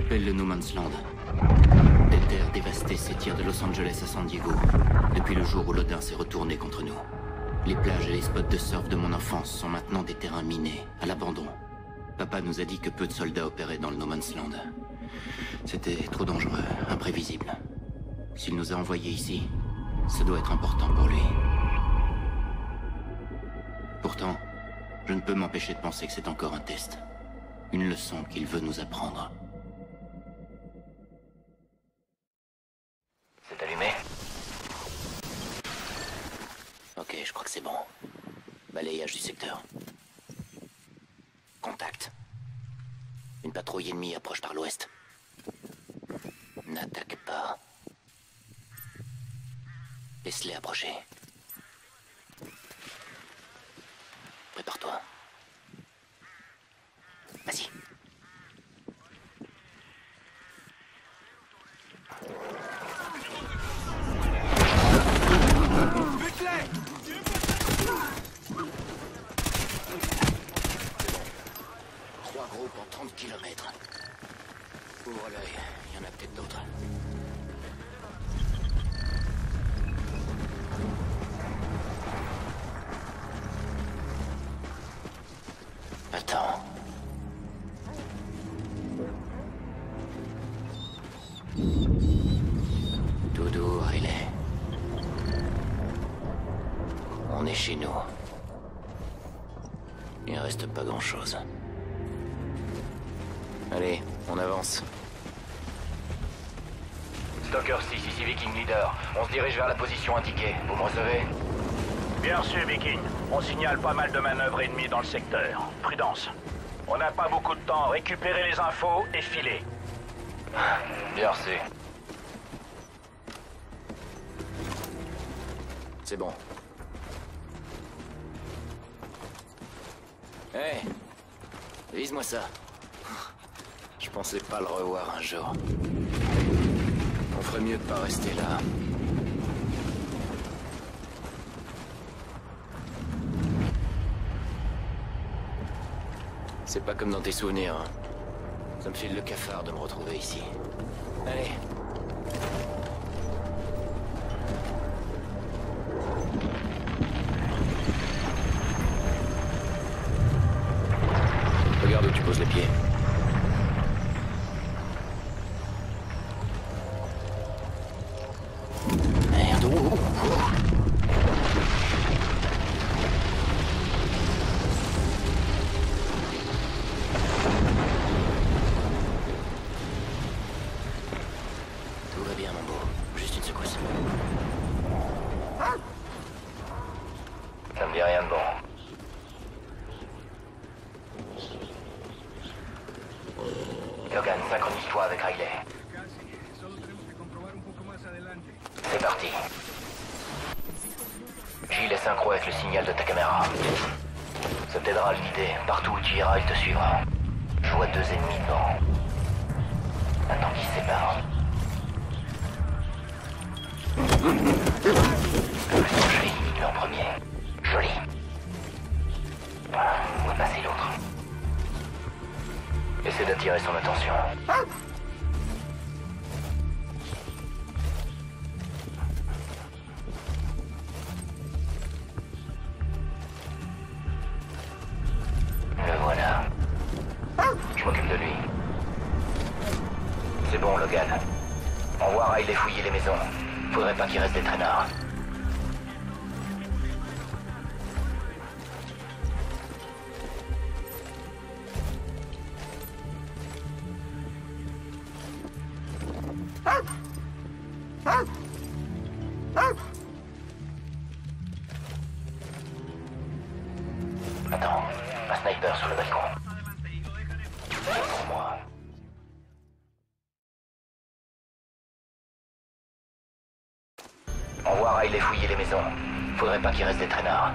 s'appelle le No Man's Land. Des terres dévastées s'étirent de Los Angeles à San Diego, depuis le jour où l'Odin s'est retourné contre nous. Les plages et les spots de surf de mon enfance sont maintenant des terrains minés, à l'abandon. Papa nous a dit que peu de soldats opéraient dans le No Man's Land. C'était trop dangereux, imprévisible. S'il nous a envoyés ici, ça doit être important pour lui. Pourtant, je ne peux m'empêcher de penser que c'est encore un test. Une leçon qu'il veut nous apprendre. C'est allumé? Ok, je crois que c'est bon. Balayage du secteur. Contact. Une patrouille ennemie approche par l'ouest. N'attaque pas. Laisse-les approcher. Prépare-toi. Vas-y. Trois groupes en 30 km. Ouvre l'œil, il y en a peut-être d'autres. Attends. Doudou, Riley. On est chez nous. Il ne reste pas grand-chose. Allez, on avance. Stalker 6, ici Viking Leader. On se dirige vers la position indiquée. Vous me recevez? Bien sûr, Viking. On signale pas mal de manœuvres ennemies dans le secteur. Prudence. On n'a pas beaucoup de temps. Récupérez les infos et filez. Bien reçu. C'est bon. Hé, vise-moi ça. Je pensais pas le revoir un jour. On ferait mieux de pas rester là. C'est pas comme dans tes souvenirs, hein. Ça me file le cafard de me retrouver ici. Allez. Regarde où tu poses les pieds. Merde, ouh. Tout va bien, mon beau. Juste une secousse. Ça me dit rien de bon. Logan, synchronise-toi avec Riley. C'est parti. Gilles est synchro avec le signal de ta caméra. Ça t'aidera à le guider. Partout où tu iras, il te suivra. Je vois 2 ennemis devant. Maintenant qu'ils se séparent. Je vais éliminer en premier. Joli. Où est passé l'autre? Essaie d'attirer son attention. Le voilà. Je m'occupe de lui. C'est bon, Logan. Envoie Riley fouiller les maisons. Faudrait pas qu'il reste des traînards. Attends, un sniper sur le balcon. C'est pour moi. Envoie Riley fouiller les maisons. Faudrait pas qu'il reste des traînards.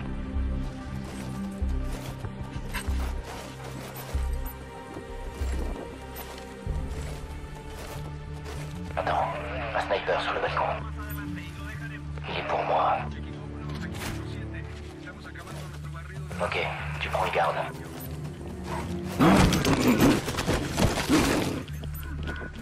Attends, un sniper sur le balcon. Il est pour moi. Ok, tu prends le garde.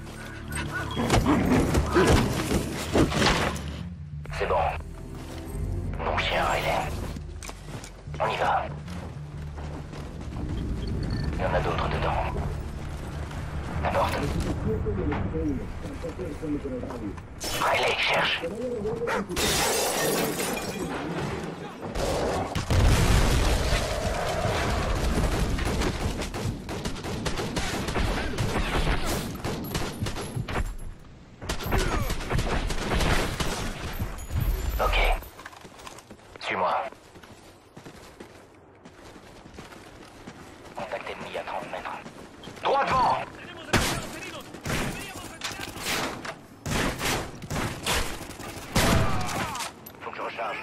Il y en a d'autres dedans. La porte. Riley, cherche. Ok. Suis-moi. Contact ennemi à 30 mètres. Droit devant! Faut que je recharge.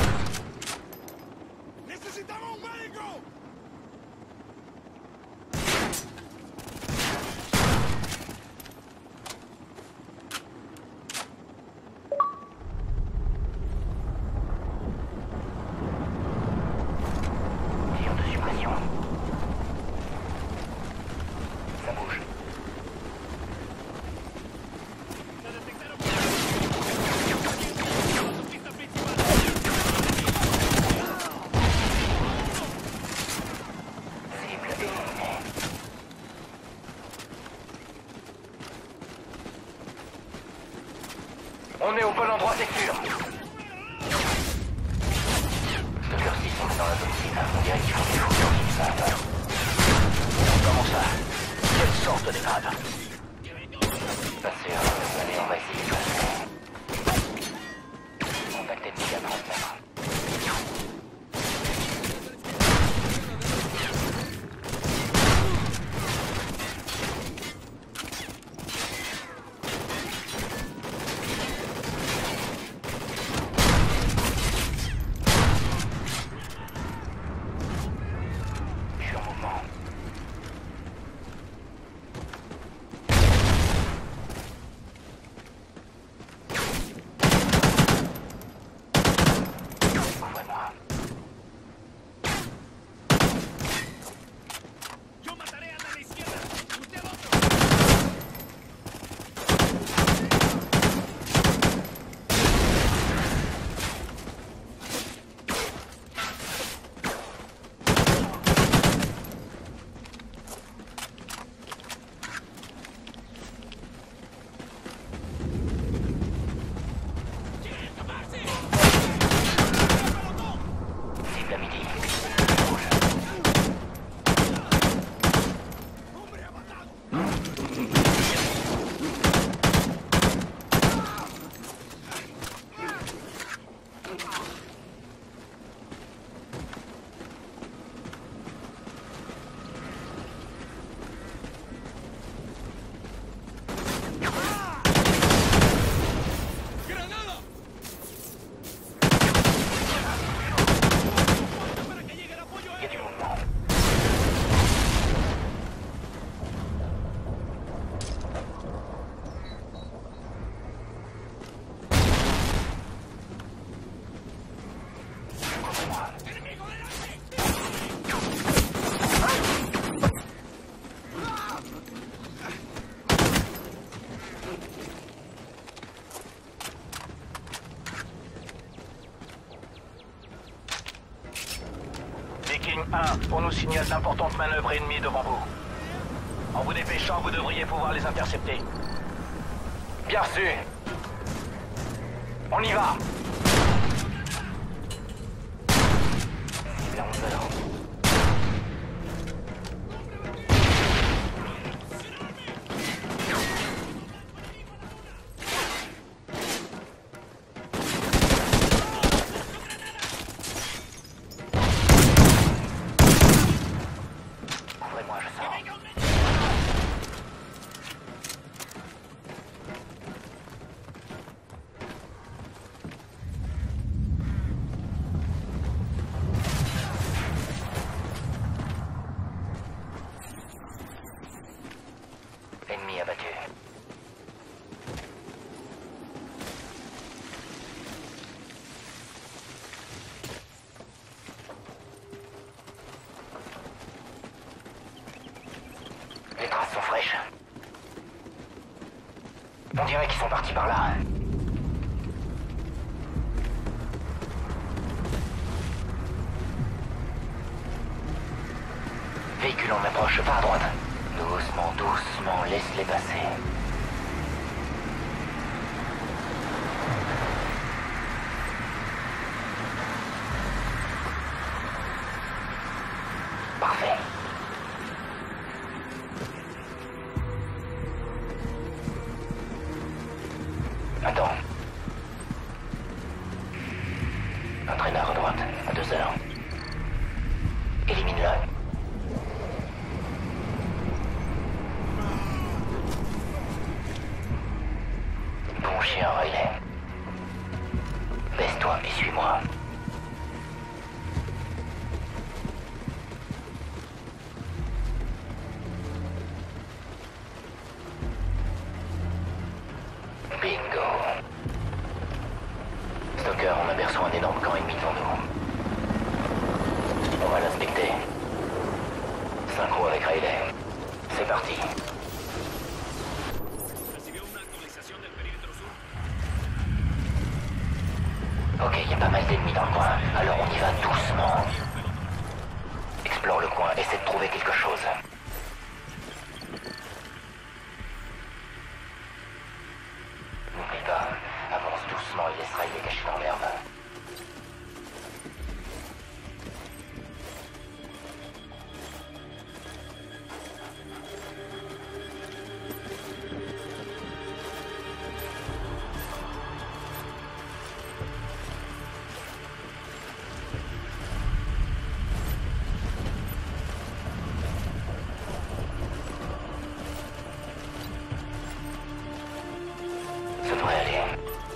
Tir de suppression. Ça bouge. Cible éliminée. On est au bon endroit, c'est sûr. Stalker 6, on est dans la zone cible. On dirait qu'ils font des fous sur ce qui se passe. Comment ça? Quelle sorte de grade? Pas sûr. Allez, on va essayer de passer. Contact ennemi à 30 mètres. Je suis en mouvement. Ouvrez-moi. Cible à midi. Rouge. Il y a du mouvement. Ouvrez-moi. Viking 1, on nous signale d'importantes manœuvres ennemies devant vous. En vous dépêchant, vous devriez pouvoir les intercepter. Bien reçu. On y va. Cible à 11 heures. Ouvrez-moi, je sors. Ennemi abattu. Les traces sont fraîches. On dirait qu'ils sont partis par là. Véhicule on approche, pas à droite. Doucement, doucement, laisse-les passer. Parfait. Attends. Entraîneur à droite, à 2 heures. Élimine-le. Bon chien, Riley. Baisse-toi et suis-moi. Bingo. Stalker, on aperçoit un énorme camp ennemi devant nous. On va l'inspecter. Synchro avec Riley. C'est parti. Ok, il y a pas mal d'ennemis dans le coin. Alors on y va doucement. Explore le coin, essaie de trouver quelque chose. N'oublie pas, avance doucement et laisse Riley caché dans l'herbe. Ça devrait aller.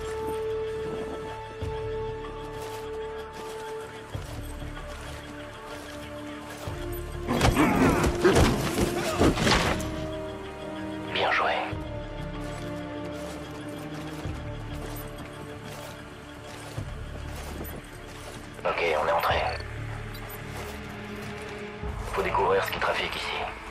Bien joué. Ok, on est entré. Faut découvrir ce qui trafique ici.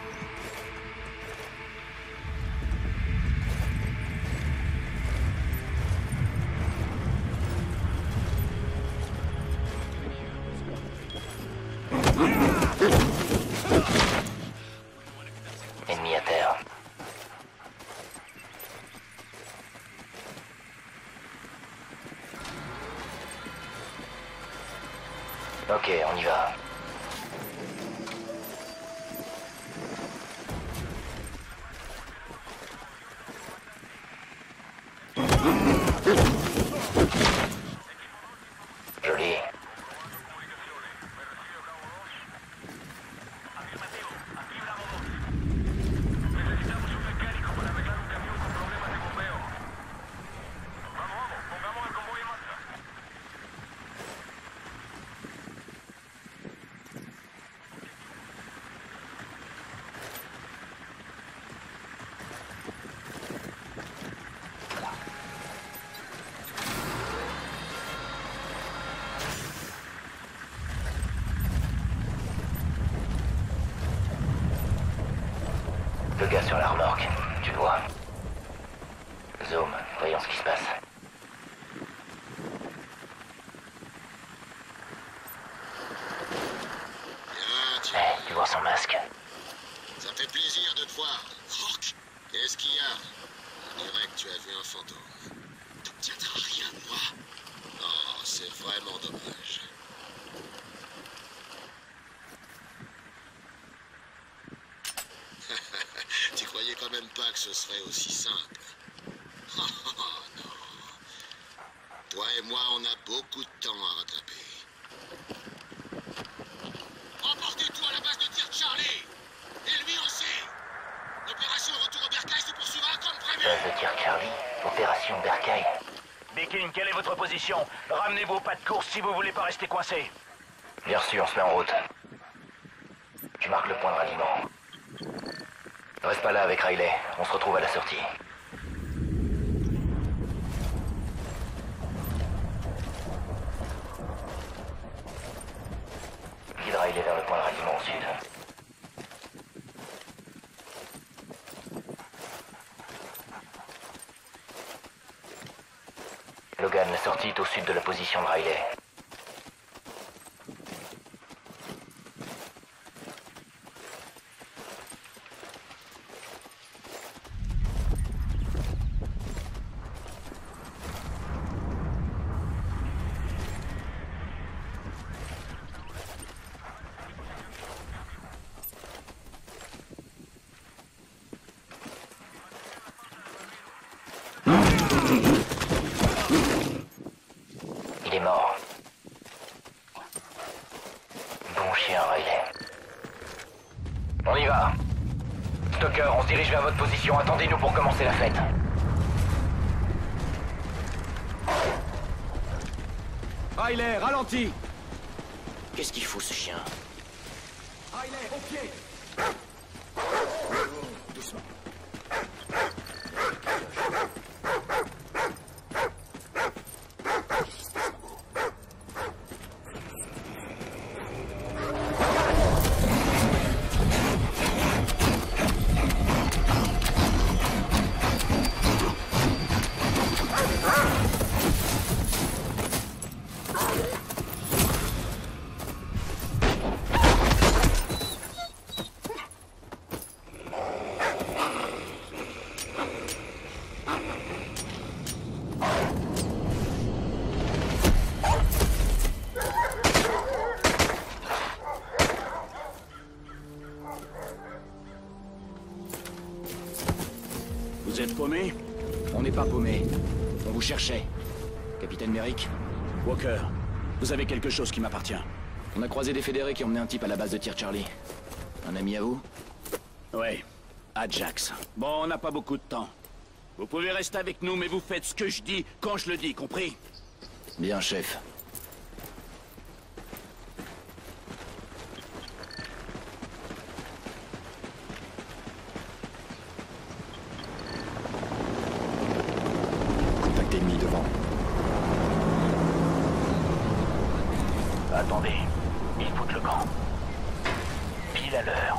Ennemi à terre. Ok, on y va. Joli. Le gars sur la remorque, tu le vois. Zoom, voyons ce qui se passe. Hey, tu vois son masque? Ça fait plaisir de te voir. Rock, qu'est-ce qu'il y a? On dirait que tu as vu un fantôme. T'obtiendras rien de moi. Oh, c'est vraiment dommage. Tu croyais quand même pas que ce serait aussi simple. Oh, non. Toi et moi, on a beaucoup de temps à rattraper. Emportez-toi à la base de tir Charlie. Et lui aussi. L'opération retour au bercail se poursuivra comme prévu. Base de tir Charlie, opération Bercail. Bikin, quelle est votre position? Ramenez vos pas de course si vous voulez pas rester coincé. Bien sûr, on se met en route. Tu marques le point de ralliement. Reste pas là avec Riley, on se retrouve à la sortie. Guide Riley vers le point de ralliement au sud. Logan, la sortie est au sud de la position de Riley. pas. Stalker, on se dirige vers votre position. Attendez-nous pour commencer la fête. Riley, ralenti! Qu'est-ce qu'il fout, ce chien? Riley, au pied! Doucement. Vous êtes paumé? On n'est pas paumé. On vous cherchait. Capitaine Merrick? Walker, vous avez quelque chose qui m'appartient. On a croisé des fédérés qui ont emmené un type à la base de tir Charlie. Un ami à vous? Ouais, Ajax. Bon, on n'a pas beaucoup de temps. Vous pouvez rester avec nous, mais vous faites ce que je dis quand je le dis, compris? Bien, chef. Contact ennemi devant. Attendez, ils foutent le camp. Pile à l'heure.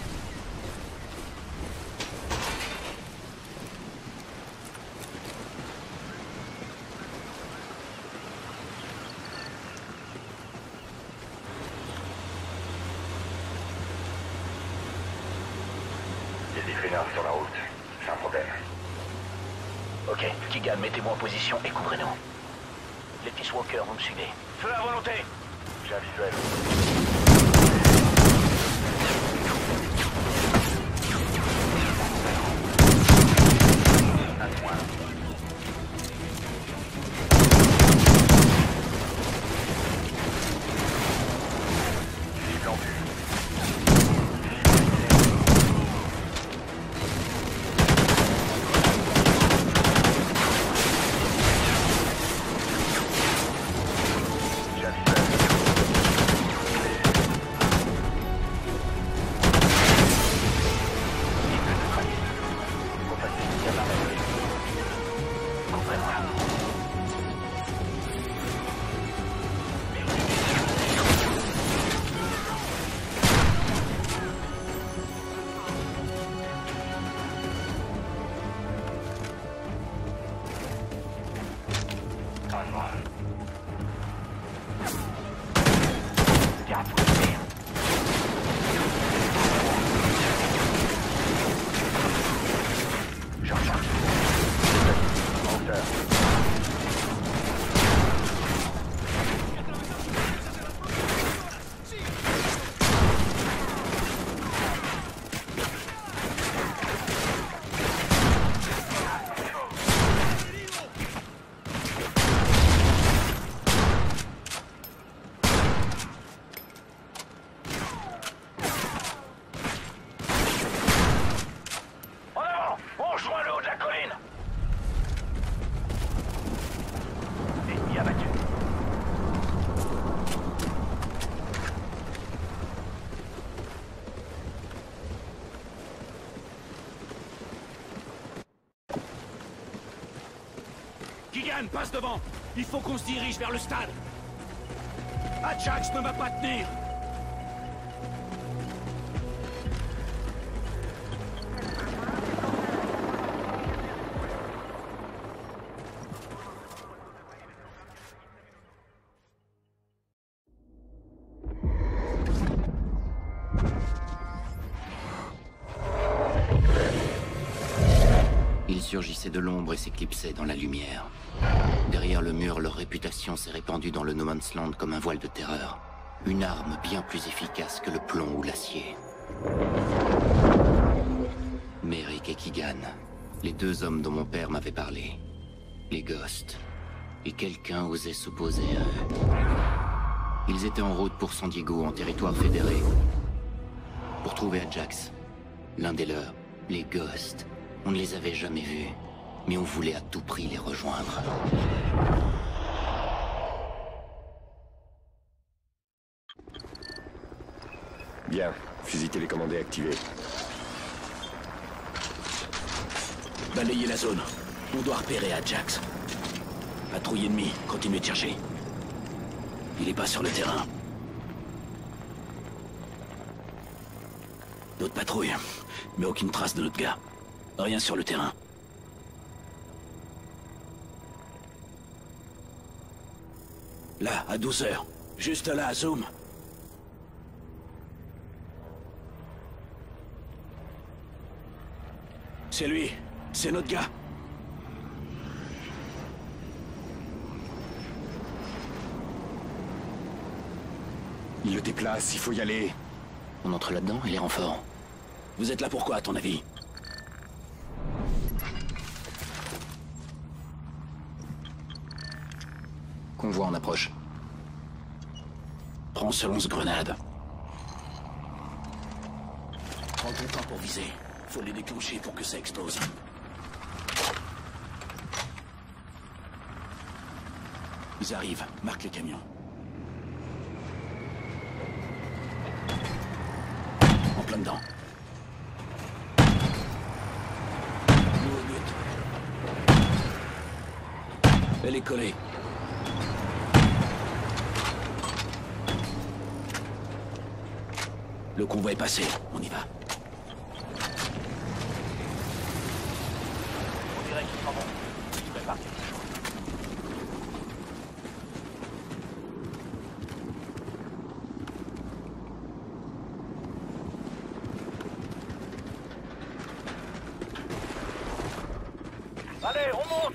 Des fainéants sur la route, c'est un problème. Ok, Keegan, mettez-vous en position et couvrez-nous. Les Peace Walker, vous me suivez. Feu à volonté! J'ai un visuel. Un point. Cible en vue. J'ai un visuel. Keegan, passe devant! Il faut qu'on se dirige vers le stade! Ajax ne va pas tenir! Ils surgissaient de l'ombre et s'éclipsaient dans la lumière. Derrière le mur, leur réputation s'est répandue dans le No Man's Land comme un voile de terreur. Une arme bien plus efficace que le plomb ou l'acier. Merrick et Keegan, les deux hommes dont mon père m'avait parlé. Les Ghosts. Et quelqu'un osait s'opposer à eux. Ils étaient en route pour San Diego, en territoire fédéré. Pour trouver Ajax L'un des leurs, les Ghosts. On ne les avait jamais vus, mais on voulait à tout prix les rejoindre. Bien, fusil télécommandé activé. Balayez la zone. On doit repérer Ajax. Patrouille ennemie, continuez de chercher. Il est pas sur le terrain. D'autres patrouilles, mais aucune trace de notre gars. Rien sur le terrain. Là, à 12 heures. Juste là, à Zoom. C'est lui. C'est notre gars. Il le déplace, il faut y aller. On entre là-dedans et les renforts. Vous êtes là pourquoi, à ton avis? Convoi en approche. Prends ce lance-grenade. Prends ton temps pour viser. Faut les déclencher pour que ça explose. Ils arrivent. Marque les camions. En plein dedans. Nous au but. Elle est collée. Le convoi est passé. On y va. On dirait qu'il sera bon. Je vais partir. Allez, on monte!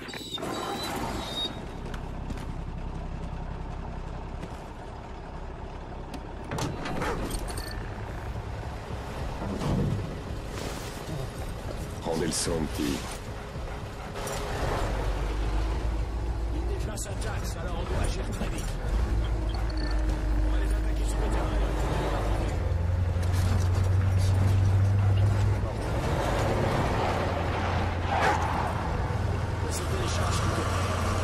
Rendez le son, petit. Il déplace Ajax, alors on doit agir très vite. On va les attaquer sur le terrain. C'était les charges qui tournent.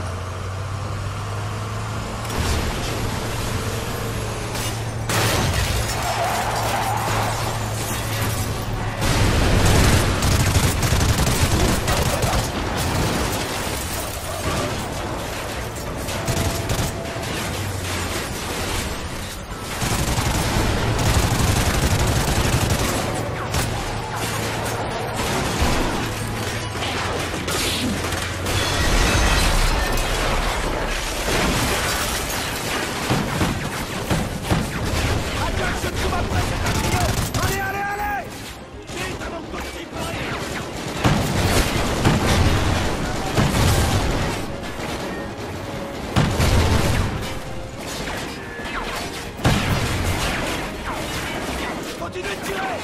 Continuez de tirer!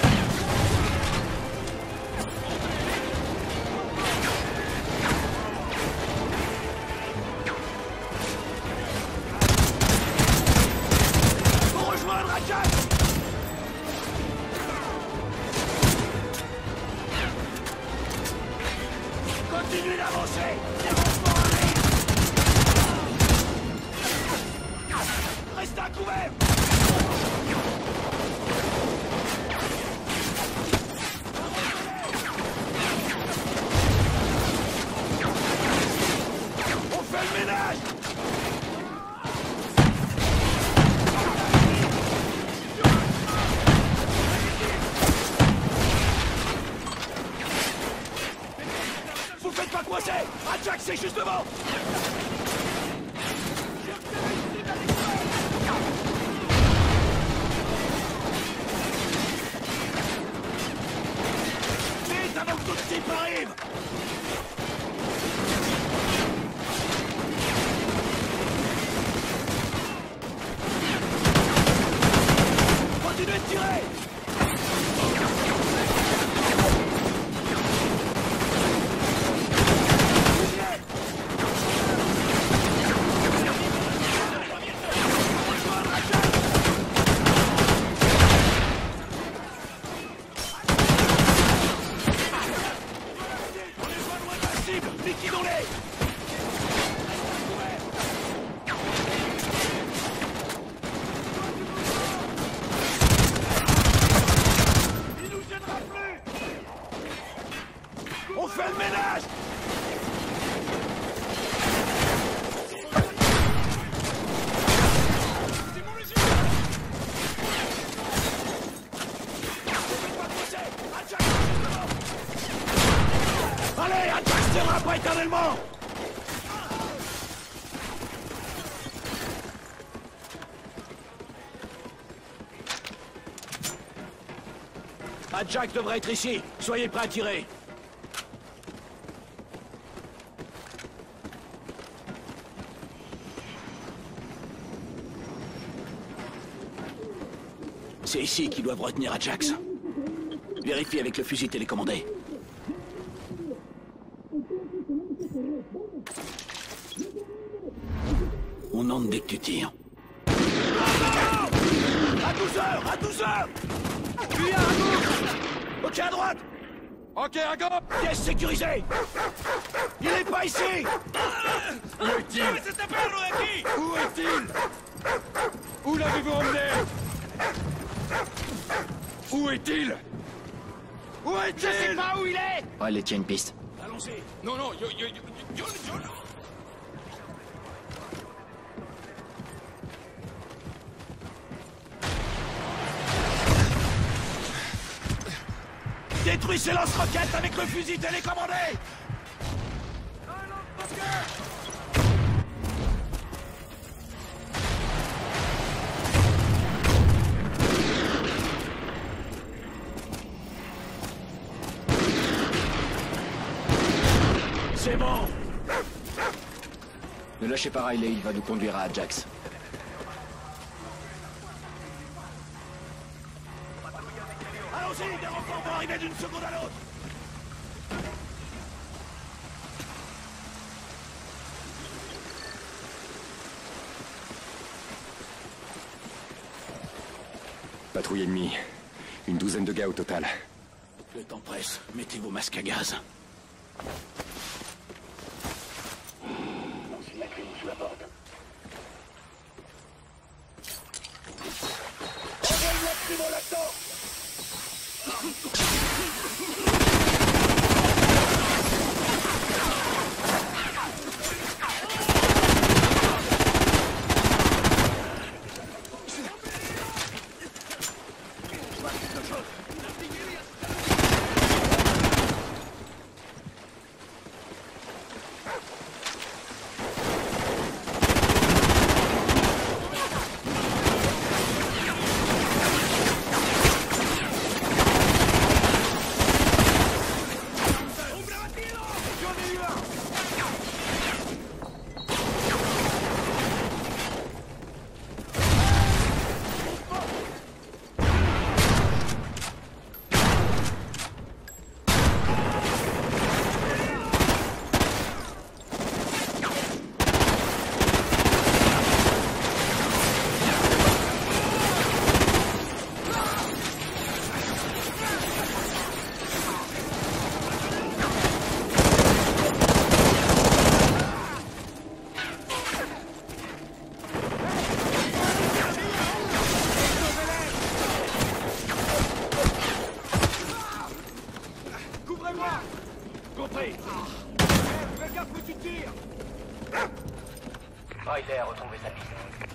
Faut rejoindre Ajax! Continuez d'avancer! Les renforts arrivent! Restez à couvert! Vous faites pas coincer! Ajax, c'est juste devant! Vite avant que d'autres types arrivent! Continuez de tirer! fait le ménage! Allez, Ajax tiendra pas éternellement! Ajax devrait être ici. Soyez prêts à tirer. C'est ici qu'ils doivent retenir Ajax. Vérifie avec le fusil télécommandé. On entre dès que tu tires. À 12h! À 12h! Lui à gauche! Ok, à droite! Ok, à gauche! Pièce sécurisée! Il est pas ici! Où est-il? Où est-il? Où l'avez-vous emmené? Où est-il? Où est-il? Je sais pas où il est! Ouais, les tiens une piste. Allons-y! Non, non, yo. Détruis ces lance-roquettes avec le fusil télécommandé! C'est bon! Ne lâchez pas Riley, il va nous conduire à Ajax. Allons-y, des renforts vont arriver d'une seconde à l'autre! Patrouille ennemie. Une douzaine de gars au total. Le temps presse, mettez vos masques à gaz. La clé sous la porte. Riley a retrouvé sa piste.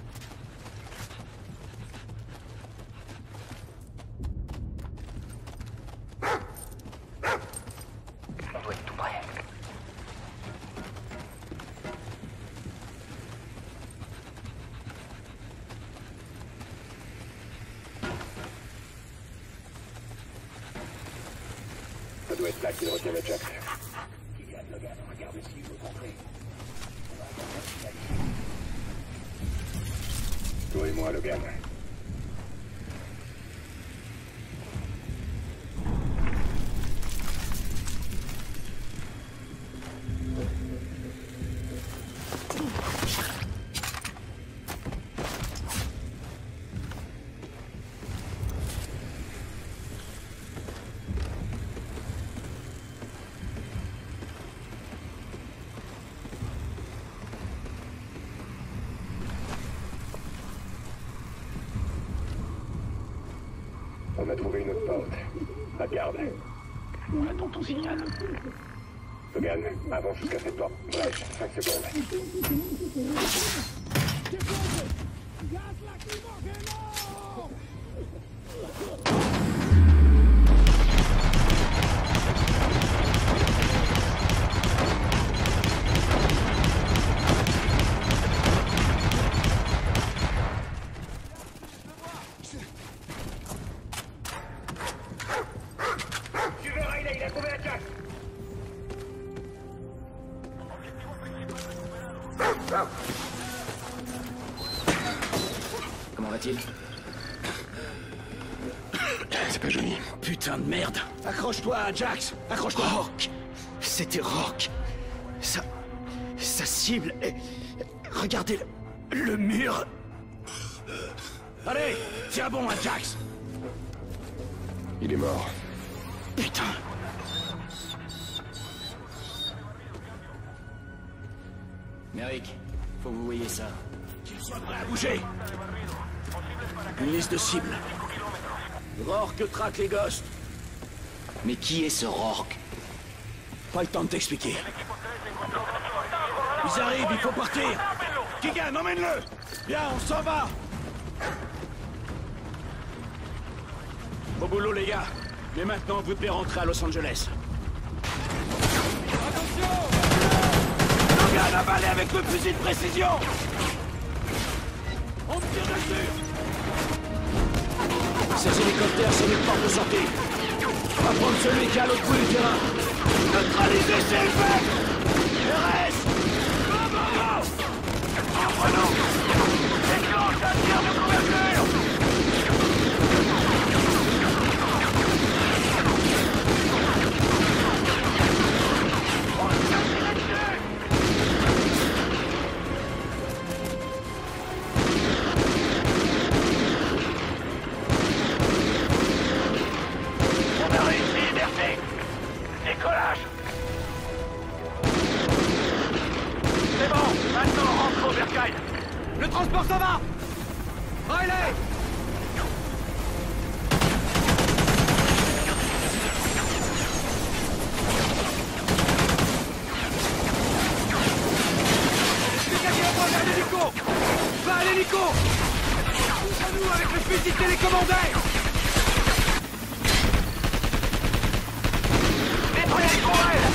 On doit être tout près. Ça doit être là qu'il retient Ajax. Logan, regardez s'il veut rentrer. Toi et moi, Logan. On a trouvé une autre porte. Regarde. On attend ton signal. Logan, avance jusqu'à cette porte. Bref, 5 secondes. Comment va-t-il? C'est pas joli. Putain de merde! Accroche-toi, Jax! Accroche-toi! Rock! C'était Rock! Sa cible est... Regardez le mur! Allez! Tiens bon, hein, Jax! Il est mort. Putain! Merrick, faut que vous voyez ça. Qu'il soit prêt à bouger! Une liste de cibles. Rourke traque les ghosts. Mais qui est ce Rourke? Pas le temps de t'expliquer. Ils arrivent, il faut partir. Keegan, emmène-le. Bien, on s'en va. Au boulot, les gars. Mais maintenant, vous devez rentrer à Los Angeles. Attention! Logan, avalé avec le fusil de précision. On tire dessus. Ces hélicoptères, c'est une porte de sortie. On va prendre celui qui est à l'autre bout du terrain. Neutralisez ces effets. Le reste. Reprenons. Déclenche un tir de couverture. On va tirer dessus. On a réussi, Berthe. Décollage. C'est bon, maintenant rentre au Berkheim. Le transport, ça va. Riley. C'est quelqu'un qui va prendre un hélico. Va à l'hélico. Pousse à nous avec le fusil télécommandé. Nettoyez les tourelles.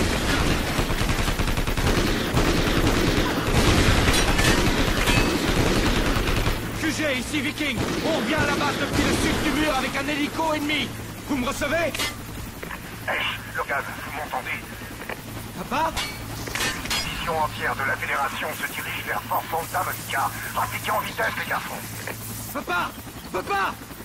QG, ici Viking. On revient à la base depuis le sud du mur avec un hélico ennemi. Vous me recevez? Hey, Logan, vous m'entendez? Papa? Une division entière de la Fédération se dirige vers Fort Santa Monica. Appliquez en vitesse, les garçons. Papa! Papa!